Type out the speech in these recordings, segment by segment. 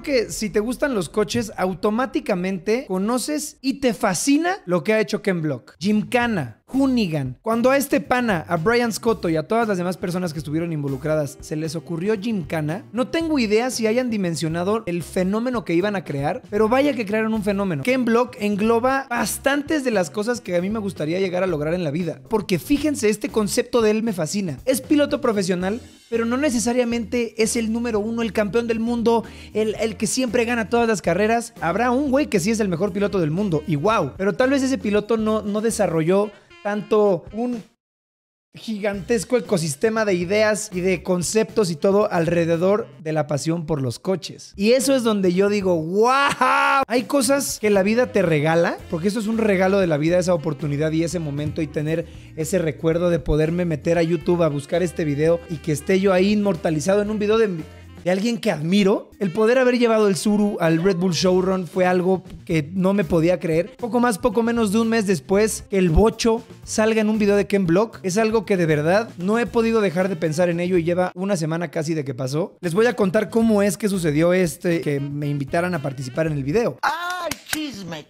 creo que si te gustan los coches, automáticamente conoces y te fascina lo que ha hecho Ken Block. Gymkhana, Hoonigan. Cuando a este pana, a Brian Scotto y a todas las demás personas que estuvieron involucradas se les ocurrió Gymkhana, no tengo idea si hayan dimensionado el fenómeno que iban a crear, pero vaya que crearon un fenómeno. Ken Block engloba bastantes de las cosas que a mí me gustaría llegar a lograr en la vida. Porque fíjense, este concepto de él me fascina. Es piloto profesional, pero no necesariamente es el número uno, el campeón del mundo, el que siempre gana todas las carreras. Habrá un güey que sí es el mejor piloto del mundo y wow, pero tal vez ese piloto no desarrolló tanto un gigantesco ecosistema de ideas y de conceptos y todo alrededor de la pasión por los coches. Y eso es donde yo digo, ¡wow! Hay cosas que la vida te regala, porque eso es un regalo de la vida, esa oportunidad y ese momento y tener ese recuerdo de poderme meter a YouTube a buscar este video y que esté yo ahí inmortalizado en un video de alguien que admiro. El poder haber llevado el Tsuru al Red Bull Showrun fue algo que no me podía creer. Poco menos de un mes después que el bocho salga en un video de Ken Block, es algo que de verdad no he podido dejar de pensar en ello y lleva una semana casi de que pasó. Les voy a contar cómo es que sucedió que me invitaran a participar en el video. ¡Ay, chisme!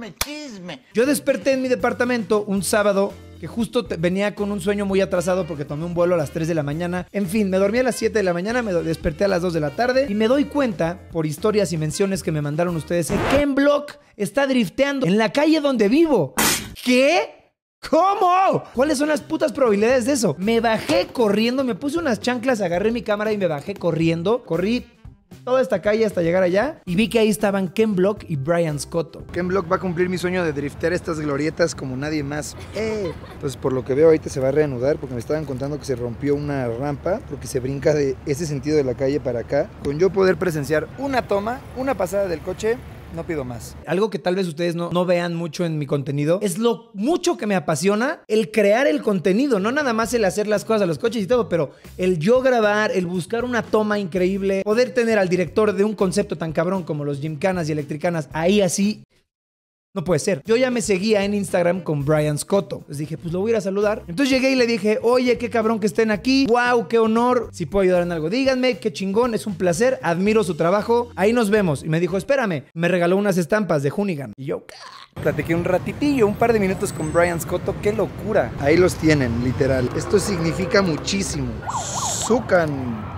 Yo desperté en mi departamento un sábado que justo venía con un sueño muy atrasado porque tomé un vuelo a las 3 de la mañana. En fin, me dormí a las 7 de la mañana, me desperté a las 2 de la tarde y me doy cuenta, por historias y menciones que me mandaron ustedes, que Ken Block está drifteando en la calle donde vivo. ¿Qué? ¿Cómo? ¿Cuáles son las putas probabilidades de eso? Me bajé corriendo, me puse unas chanclas, agarré mi cámara y me bajé corriendo. Corrí toda esta calle hasta llegar allá y vi que ahí estaban Ken Block y Brian Scotto. Ken Block va a cumplir mi sueño de driftear estas glorietas como nadie más. Entonces, por lo que veo, ahorita se va a reanudar porque me estaban contando que se rompió una rampa porque se brinca de ese sentido de la calle para acá. Con yo poder presenciar una toma, una pasada del coche, no pido más. Algo que tal vez ustedes no vean mucho en mi contenido es lo mucho que me apasiona el crear el contenido. No nada más el hacer las cosas a los coches y todo, pero el yo grabar, el buscar una toma increíble, poder tener al director de un concepto tan cabrón como los Gymkhanas y Electricanas ahí así. No puede ser. Yo ya me seguía en Instagram con Brian Scotto. Les dije, pues lo voy a ir a saludar. Entonces llegué y le dije, oye, qué cabrón que estén aquí. Wow, qué honor. Si puedo ayudar en algo, díganme. Qué chingón, es un placer. Admiro su trabajo. Ahí nos vemos. Y me dijo, espérame. Me regaló unas estampas de Hoonigan. Y yo, platiqué un ratitillo, un par de minutos con Brian Scotto. ¡Qué locura! Ahí los tienen, literal. Esto significa muchísimo. Sukan.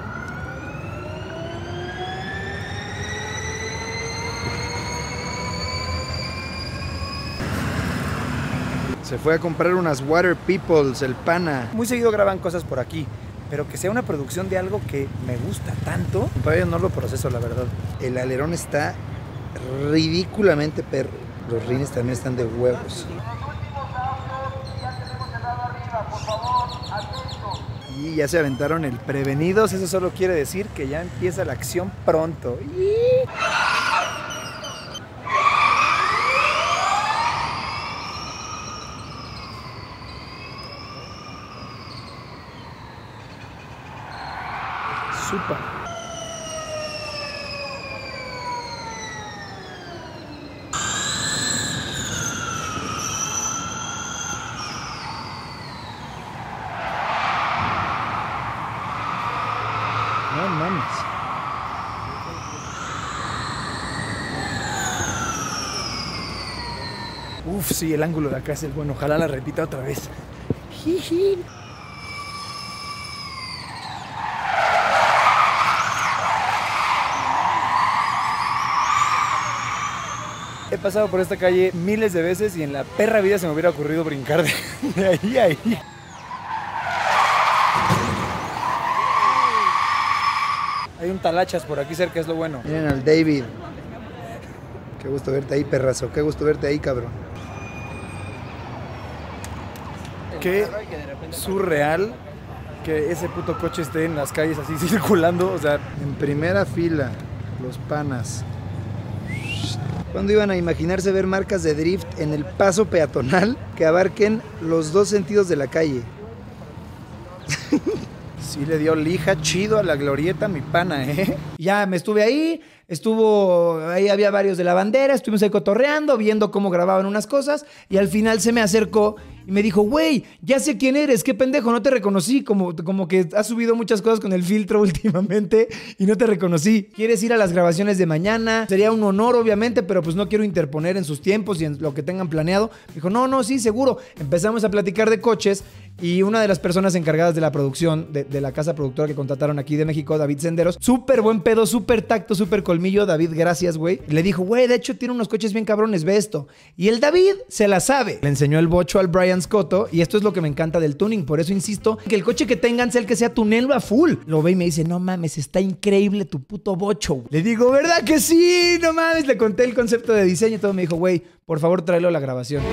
Se fue a comprar unas Water Peoples, el pana. Muy seguido graban cosas por aquí, pero que sea una producción de algo que me gusta tanto, todavía no lo proceso, la verdad. El alerón está ridículamente perro. Los rines también están de huevos. Y ya se aventaron el prevenidos. Eso solo quiere decir que ya empieza la acción pronto. Super. No mames. Uf, sí, el ángulo de acá es el bueno. Ojalá la repita otra vez. Jiji. He pasado por esta calle miles de veces y en la perra vida se me hubiera ocurrido brincar de ahí a ahí. Hay un talachas por aquí cerca, es lo bueno. Miren al David. Qué gusto verte ahí, perrazo. Qué gusto verte ahí, cabrón. Qué surreal que ese puto coche esté en las calles así circulando. O sea, en primera fila, los panas. ¿Cuándo iban a imaginarse ver marcas de drift en el paso peatonal que abarquen los dos sentidos de la calle? Sí le dio lija chido a la glorieta, mi pana, ¿eh? Y ya me estuve ahí, ahí había varios de la bandera, estuvimos ahí cotorreando, viendo cómo grababan unas cosas, y al final se me acercó y me dijo, güey, ya sé quién eres, qué pendejo, no te reconocí, como que has subido muchas cosas con el filtro últimamente y no te reconocí. ¿Quieres ir a las grabaciones de mañana? Sería un honor, obviamente, pero pues no quiero interponer en sus tiempos y en lo que tengan planeado. Me dijo, no, sí, seguro. Empezamos a platicar de coches y una de las personas encargadas de la producción, de la casa productora que contrataron aquí de México, David Senderos, súper buen pedo, súper tacto, súper colmillo. David, gracias, güey. Le dijo, güey, de hecho tiene unos coches bien cabrones, ve esto. Y el David se la sabe. Le enseñó el bocho al Brian Scotto y esto es lo que me encanta del tuning. Por eso insisto, que el coche que tengan sea el que sea tunelo a full. Lo ve y me dice, no mames, está increíble tu puto bocho. Le digo, ¿verdad que sí? No mames. Le conté el concepto de diseño y todo. Me dijo, güey, por favor, tráelo a la grabación.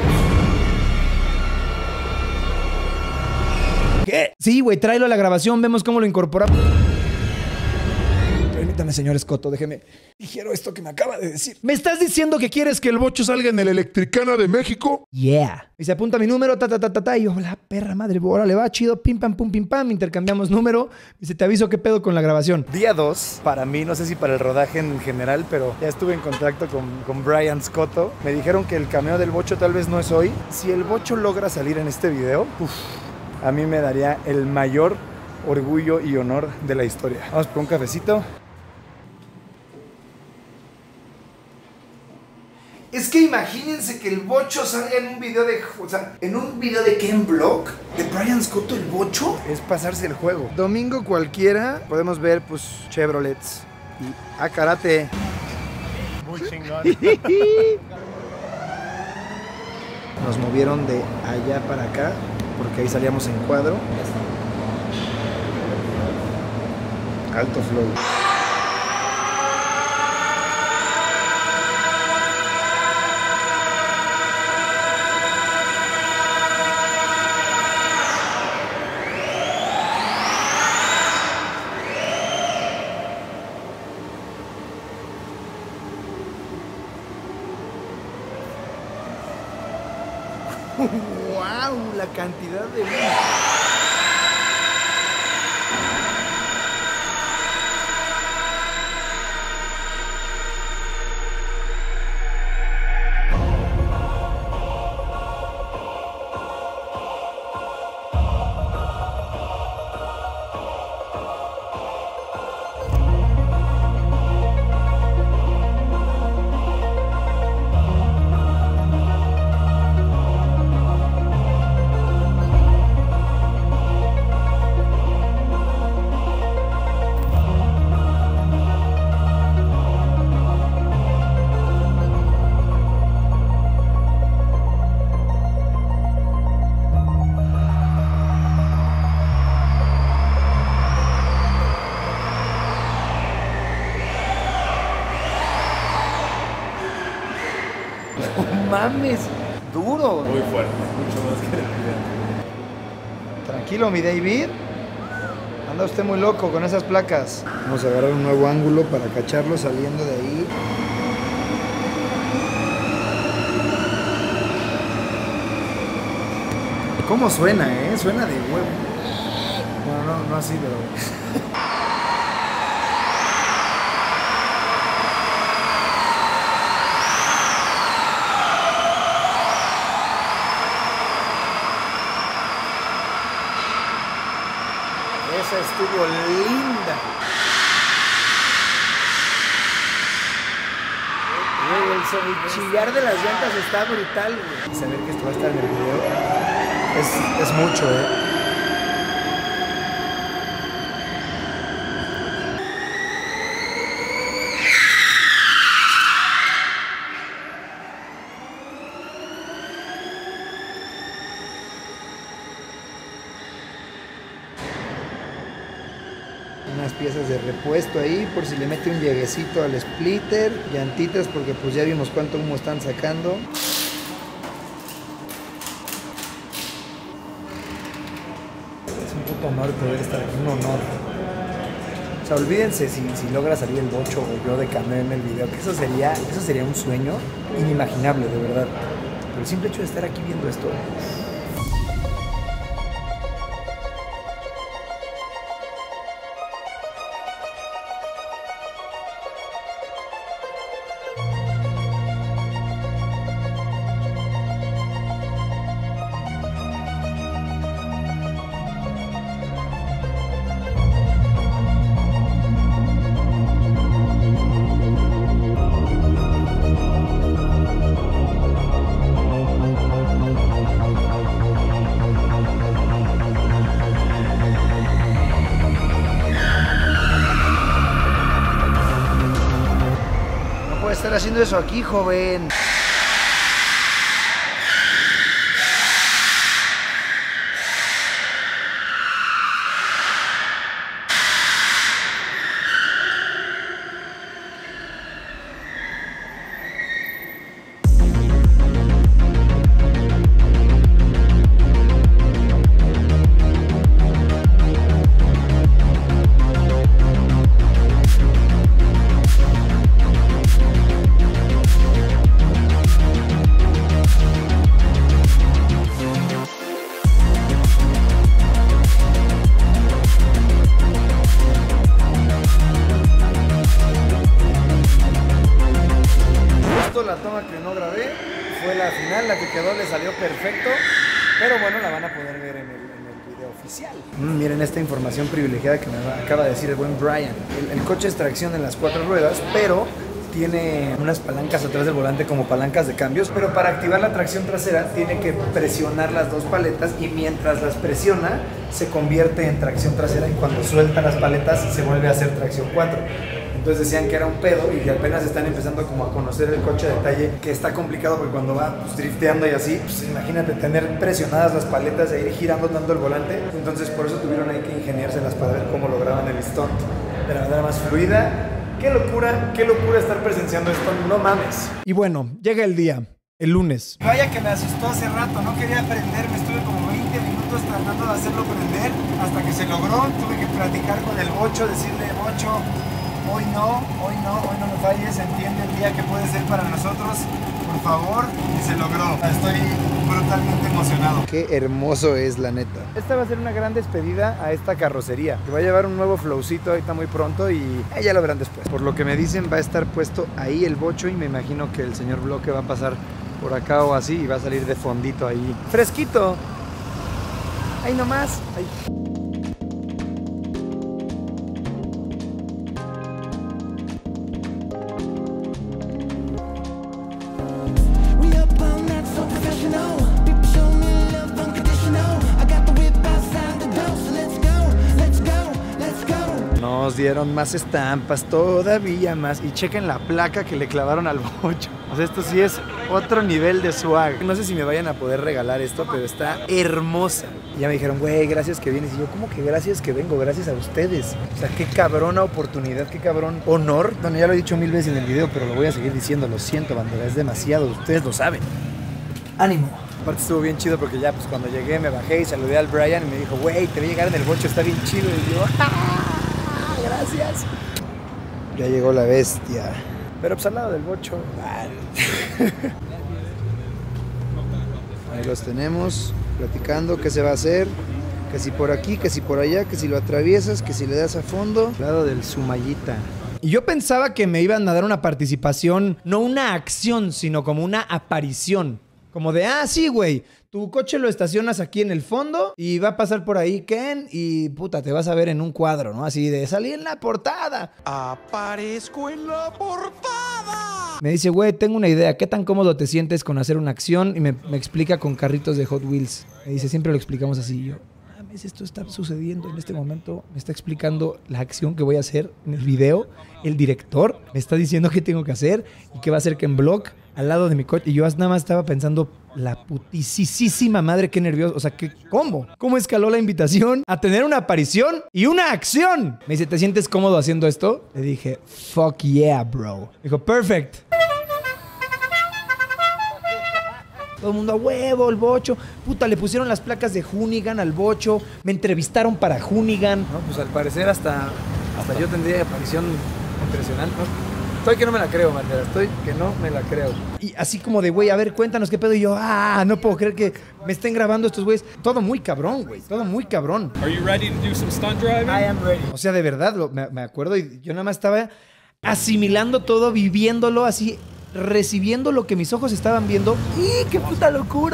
¿Qué? Sí, güey, tráelo a la grabación, vemos cómo lo incorporamos. Permítame, señor Scotto, déjeme. Dijeron esto que me acaba de decir. ¿Me estás diciendo que quieres que el bocho salga en el Electricana de México? Yeah. Y se apunta mi número, y yo, la perra madre, órale, va, chido, pim, pam, pum, pim, pam. Intercambiamos número. Y se te aviso qué pedo con la grabación. Día 2, para mí, no sé si para el rodaje en general, pero ya estuve en contacto con Brian Scotto. Me dijeron que el cameo del bocho tal vez no es hoy. Si el bocho logra salir en este video, a mí me daría el mayor orgullo y honor de la historia. Vamos por un cafecito. Es que imagínense que el bocho salga en un video de... O sea, en un video de Ken Block, de Brian Scotto, el bocho, es pasarse el juego. Domingo cualquiera podemos ver, pues, Chevrolets. Y karate. Muy chingón. Nos movieron de allá para acá, porque ahí salíamos en cuadro. Alto flow. ¡Wow! La cantidad de... No mames, duro. Muy fuerte, mucho más que el video. Tranquilo, mi David. Anda usted muy loco con esas placas. Vamos a agarrar un nuevo ángulo para cacharlo saliendo de ahí. ¿Cómo suena, Suena de huevo. Bueno, no así, pero... Esa estuvo linda. El chillar de las llantas está brutal, güey. Y saber que esto va a estar en el video es mucho, Unas piezas de repuesto ahí por si le mete un lleguecito al splitter, llantitas porque pues ya vimos cuánto humo están sacando. Es un puto honor poder estar aquí, un honor. O sea, olvídense si logra salir el bocho o yo de cameo en el video, que eso sería un sueño inimaginable, de verdad. Pero el simple hecho de estar aquí viendo esto... haciendo eso aquí, joven? La toma que no grabé fue la final, la que quedó le salió perfecto, pero bueno, la van a poder ver en el video oficial. Miren esta información privilegiada que me acaba de decir el buen Brian. El coche es tracción en las 4 ruedas, pero tiene unas palancas atrás del volante como palancas de cambios, pero para activar la tracción trasera tiene que presionar las 2 paletas y mientras las presiona se convierte en tracción trasera y cuando suelta las paletas se vuelve a hacer tracción 4. Entonces decían que era un pedo y que apenas están empezando como a conocer el coche a detalle, que está complicado porque cuando va pues, drifteando y así, pues imagínate tener presionadas las paletas e ir girando tanto el volante. Entonces por eso tuvieron ahí que ingeniárselas para ver cómo lograban el stunt de la manera más fluida. Qué locura estar presenciando esto, no mames. Y bueno, llega el día, el lunes. Vaya que me asustó hace rato, no quería prender, me estuve como 20 minutos tratando de hacerlo prender hasta que se logró. Tuve que platicar con el Bocho, decirle, Bocho, hoy no me falles, entiende el día que puede ser para nosotros, por favor, y se logró. Estoy brutalmente emocionado. Qué hermoso es, la neta. Esta va a ser una gran despedida a esta carrocería, que va a llevar un nuevo flowcito ahorita muy pronto y ya lo verán después. Por lo que me dicen, va a estar puesto ahí el Bocho y me imagino que el señor Bloque va a pasar por acá o así y va a salir de fondito ahí. ¡Fresquito! ¡Ahí nomás! Ahí. Nos dieron más estampas, todavía más. Y chequen la placa que le clavaron al Bocho. O sea, esto sí es otro nivel de swag. No sé si me vayan a poder regalar esto, pero está hermosa. Y ya me dijeron, güey, gracias que vienes. Y yo, ¿cómo que gracias que vengo? Gracias a ustedes. O sea, qué cabrona oportunidad, qué cabrón honor. Bueno, ya lo he dicho 1000 veces en el video, pero lo voy a seguir diciendo. Lo siento, bandera, es demasiado. Ustedes lo saben. ¡Ánimo! Aparte estuvo bien chido porque ya, pues cuando llegué me bajé y saludé al Brian y me dijo, güey, te voy a llegar en el Bocho, está bien chido. Y yo, gracias. Ya llegó la bestia. Pero pues al lado del Bocho. Ahí los tenemos platicando qué se va a hacer. Que si por aquí, que si por allá, que si lo atraviesas, que si le das a fondo. Al lado del Sumayita. Y yo pensaba que me iban a dar una participación, no una acción, sino como una aparición. Como de, sí, güey, tu coche lo estacionas aquí en el fondo y va a pasar por ahí Ken y puta, te vas a ver en un cuadro, ¿no? Así de, salí en la portada. ¡Aparezco en la portada! Me dice, güey, tengo una idea, ¿qué tan cómodo te sientes con hacer una acción? Y me explica con carritos de Hot Wheels. Me dice, siempre lo explicamos así. Y yo, esto está sucediendo en este momento. Me está explicando la acción que voy a hacer en el video. El director me está diciendo qué tengo que hacer y qué va a hacer Ken Block al lado de mi coche. Y yo nada más estaba pensando, la putisísima madre, qué nervioso. O sea, ¿cómo escaló la invitación a tener una aparición y una acción? Me dice, ¿te sientes cómodo haciendo esto? Le dije, fuck yeah, bro. Me dijo, perfect. Todo el mundo a huevo, el Bocho. Puta, le pusieron las placas de Hoonigan al Bocho. Me entrevistaron para Hoonigan. No, pues al parecer hasta yo tendría aparición impresionante, ¿no? Estoy que no me la creo, Bandera. Estoy que no me la creo. Y así como de, güey, a ver, cuéntanos qué pedo. Y yo, no puedo creer que me estén grabando estos güeyes. Todo muy cabrón, güey. Todo muy cabrón. Are you ready to do some stunt driving? I am ready. O sea, de verdad, me acuerdo y yo nada más estaba asimilando todo, viviéndolo así, recibiendo lo que mis ojos estaban viendo. ¡Y qué puta locura!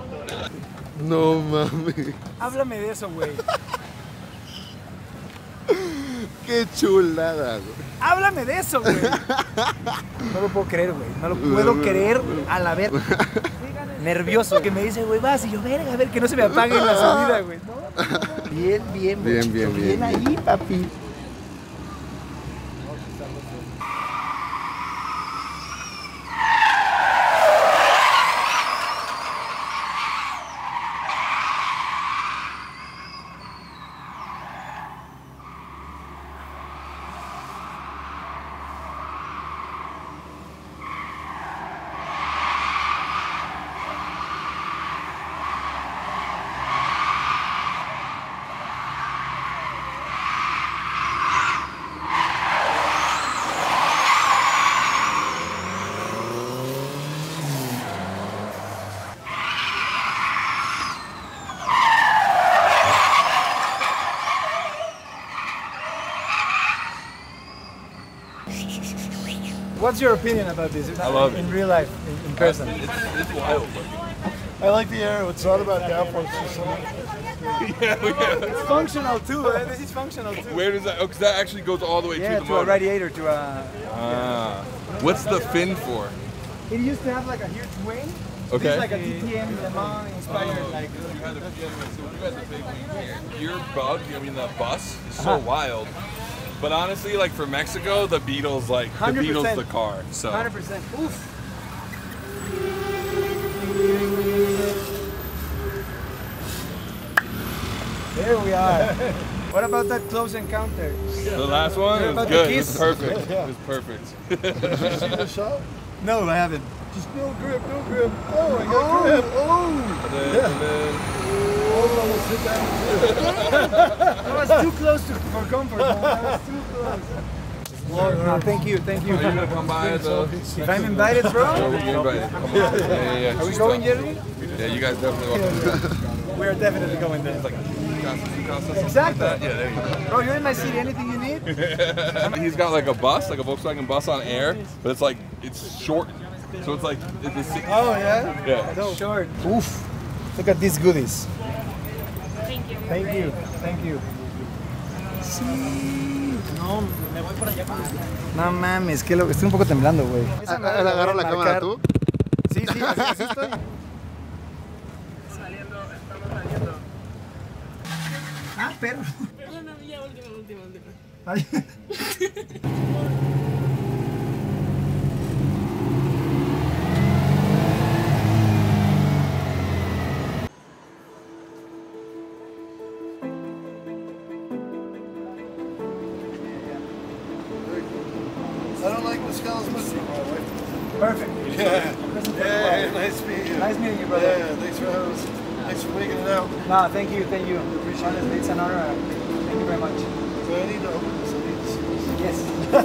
No mames. Háblame de eso, güey. Qué chulada, güey. Háblame de eso, güey. No lo puedo creer, güey. No lo puedo creer a la vez. Nervioso. Que me dice, güey, vas. Y yo, verga, a ver, que no se me apague en la subida, güey. No. Bien, bien, Bien, bien, bien. Bien ahí, papi. What's your opinion about this? I love it. In real life, in person. It's wild. I like the air. It's not about downforce. It's functional too. This is functional too. Where does that? Oh, because that actually goes all the way Yeah, to the to a motor. radiator, to a... Ah. What's the fin for? It used to have like a huge wing. Okay. This is like a TTM Le Mans inspired, like... You had the big wing here. Your bug, I mean the bus, is so wild. But honestly, like for Mexico, the Beatles, like the 100%. Beatles, the car. So 100%. Oof. There we are. What about that close encounter? the last one, it was about the good. It kiss? was perfect. It was perfect. Did you see the shot? No, I haven't. Just no grip, no grip. Oh, I got grip. And then Oh, almost hit that. I was too close for comfort. Man. I was too close. No, thank you, thank you. are you gonna come by the? If I'm invited, Yeah, bro, we'll get invited. Come on. Yeah. are we Just going, tell- Jeremy? Yeah, you guys definitely welcome. We are definitely going there. Like Exactly. Exactly. Yeah, there you go. Bro, you're in my city. Anything you need? He's got like a bus, like a Volkswagen bus on air, but it's like it's short, so it's like it's a, Oh yeah. yeah. Short. Oof. Look at these goodies. Thank you. Thank you. Thank you. Sí. No, me voy por allá. No mames, que estoy un poco temblando, güey. Agarra la cámara tú. Sí, sí, así estoy. Estamos saliendo. Ah, perro. No, ya última. Ay. I don't like Pascal's missing, my wife. Perfect. Yeah. Yeah, nice meeting you. Nice meeting you, brother. Yeah, thanks for making it out. No, thank you, thank you. Honestly, it's an honor. Thank you very much. So I need to open this. I need to see this. Yes.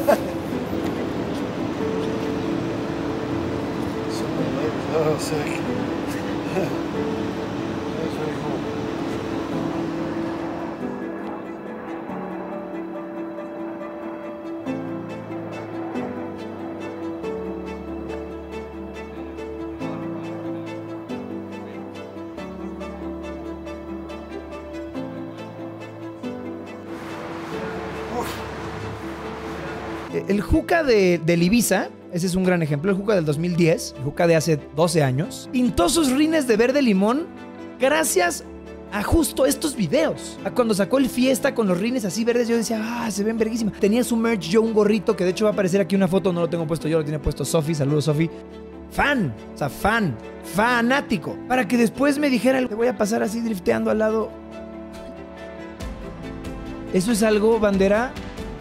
So many layers. Oh, sick. That's very cool. El Juca del Ibiza, ese es un gran ejemplo, el Juca del 2010, el Juca de hace 12 años, pintó sus rines de verde limón gracias a justo estos videos. A cuando sacó el Fiesta con los rines así verdes, yo decía, se ven verguísima. Tenía su merch, yo un gorrito, que de hecho va a aparecer aquí una foto, no lo tengo puesto yo, lo tiene puesto Sofi, saludos Sofi. Fan, o sea, fanático. Para que después me dijera, te voy a pasar así drifteando al lado. Eso es algo, bandera.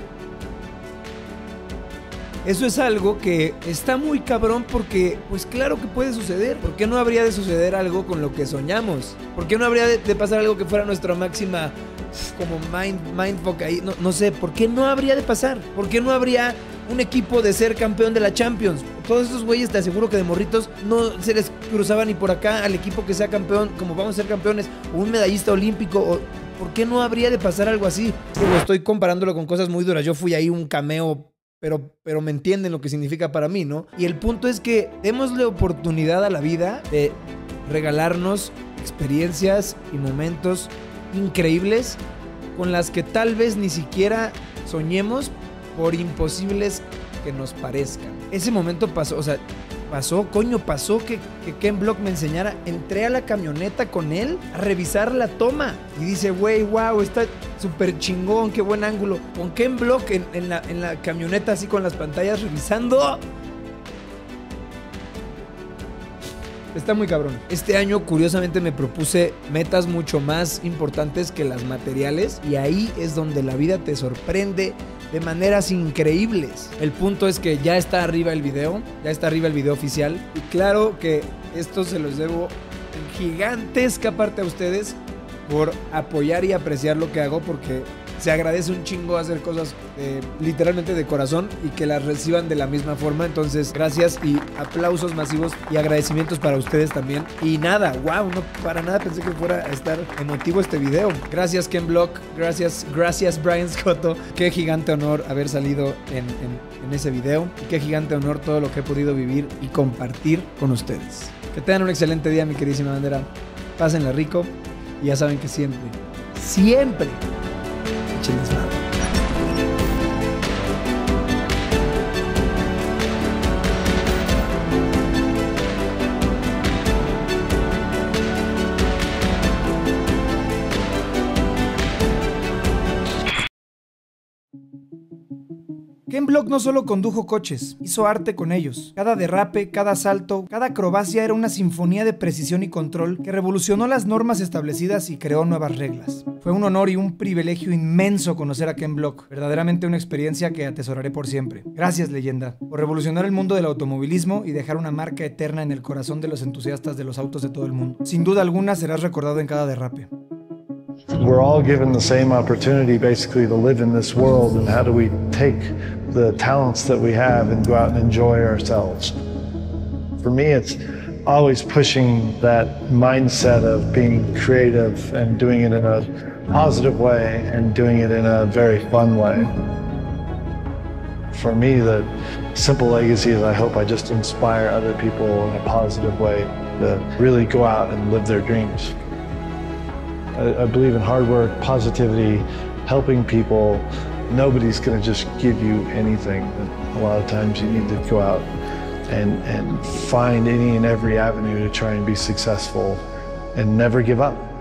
Eso es algo que está muy cabrón porque, pues claro que puede suceder. ¿Por qué no habría de suceder algo con lo que soñamos? ¿Por qué no habría de pasar algo que fuera nuestra máxima como mindfuck ahí? No sé, ¿por qué no habría de pasar? ¿Por qué no habría un equipo de ser campeón de la Champions? Todos estos güeyes, te aseguro que de morritos no se les cruzaba ni por acá al equipo que sea campeón, como vamos a ser campeones, o un medallista olímpico, o ¿por qué no habría de pasar algo así? Digo, estoy comparándolo con cosas muy duras. Yo fui ahí un cameo, pero me entienden lo que significa para mí, ¿no? Y el punto es que démosle oportunidad a la vida de regalarnos experiencias y momentos increíbles con las que tal vez ni siquiera soñemos, por imposibles que nos parezcan. Ese momento pasó, o sea, pasó que Ken Block me enseñara. Entré a la camioneta con él a revisar la toma y dice, güey, wow, está súper chingón, qué buen ángulo. Con Ken Block en la camioneta así con las pantallas revisando. Está muy cabrón. Este año, curiosamente, me propuse metas mucho más importantes que las materiales, y ahí es donde la vida te sorprende de maneras increíbles. El punto es que ya está arriba el video oficial, y claro que esto se los debo en gigantesca parte a ustedes por apoyar y apreciar lo que hago, porque se agradece un chingo hacer cosas literalmente de corazón y que las reciban de la misma forma. Entonces, gracias y aplausos masivos y agradecimientos para ustedes también. Y nada, wow, no para nada pensé que fuera a estar emotivo este video. Gracias Ken Block, gracias Brian Scotto. Qué gigante honor haber salido en ese video. Y qué gigante honor todo lo que he podido vivir y compartir con ustedes. Que tengan un excelente día, mi queridísima bandera. Pásenla rico y ya saben que siempre échenles madre. Ken Block no solo condujo coches, hizo arte con ellos. Cada derrape, cada salto, cada acrobacia era una sinfonía de precisión y control que revolucionó las normas establecidas y creó nuevas reglas. Fue un honor y un privilegio inmenso conocer a Ken Block, verdaderamente una experiencia que atesoraré por siempre. Gracias, leyenda, por revolucionar el mundo del automovilismo y dejar una marca eterna en el corazón de los entusiastas de los autos de todo el mundo. Sin duda alguna serás recordado en cada derrape. We're all given the same opportunity basically to live in this world, and how do we take the talents that we have and go out and enjoy ourselves? For me, it's always pushing that mindset of being creative and doing it in a positive way and doing it in a very fun way. For me, the simple legacy is I hope I just inspire other people in a positive way to really go out and live their dreams. I believe in hard work, positivity, helping people. Nobody's going to just give you anything. A lot of times you need to go out and find any and every avenue to try and be successful and never give up.